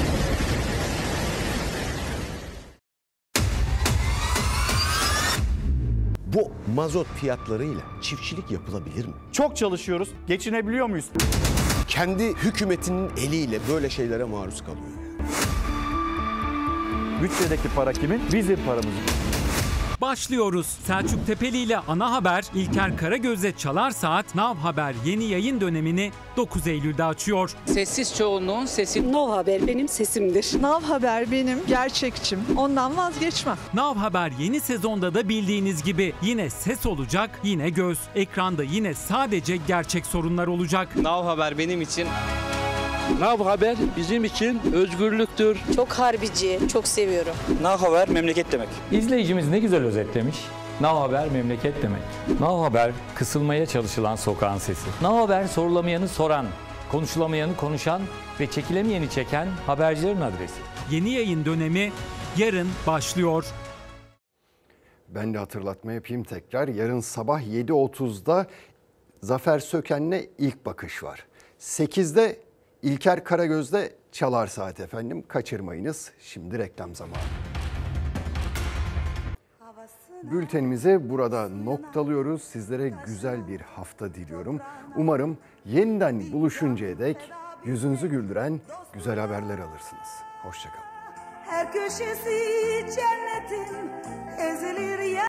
Speaker 7: Bu mazot fiyatlarıyla çiftçilik yapılabilir mi?
Speaker 15: Çok çalışıyoruz. Geçinebiliyor muyuz?
Speaker 7: Kendi hükümetinin eliyle böyle şeylere maruz kalıyor.
Speaker 15: Bütçedeki para kimin? Bizim paramız.
Speaker 17: Başlıyoruz. Selçuk Tepeli ile Ana Haber, İlker Karagöz'le Çalar Saat, Nav Haber yeni yayın dönemini 9 Eylül'de açıyor.
Speaker 23: Sessiz çoğunluğun sesi.
Speaker 24: Nav Haber benim sesimdir. Nav Haber benim gerçekçim. Ondan vazgeçmem.
Speaker 17: Nav Haber yeni sezonda da bildiğiniz gibi yine ses olacak, yine göz. Ekranda yine sadece gerçek sorunlar olacak.
Speaker 23: Nav Haber benim için.
Speaker 25: Nav Haber bizim için özgürlüktür.
Speaker 24: Çok harbici, çok seviyorum.
Speaker 23: Nav Haber memleket demek.
Speaker 26: İzleyicimiz ne güzel özetlemiş. Nav Haber memleket demek. Nav Haber kısılmaya çalışılan sokağın sesi. Nav Haber sorulamayanı soran, konuşulamayanı konuşan ve çekilemeyeni çeken habercilerin adresi.
Speaker 17: Yeni yayın dönemi yarın başlıyor.
Speaker 1: Ben de hatırlatma yapayım tekrar. Yarın sabah 7.30'da Zafer Söken'le ilk bakış var. 8'de İlker Karagöz'de Çalar Saat efendim. Kaçırmayınız. Şimdi reklam zamanı. Bültenimizi burada noktalıyoruz. Sizlere güzel bir hafta diliyorum. Umarım yeniden buluşuncaya dek yüzünüzü güldüren güzel haberler alırsınız. Hoşça kalın.
Speaker 27: Her köşesi cennetin ezilir ya.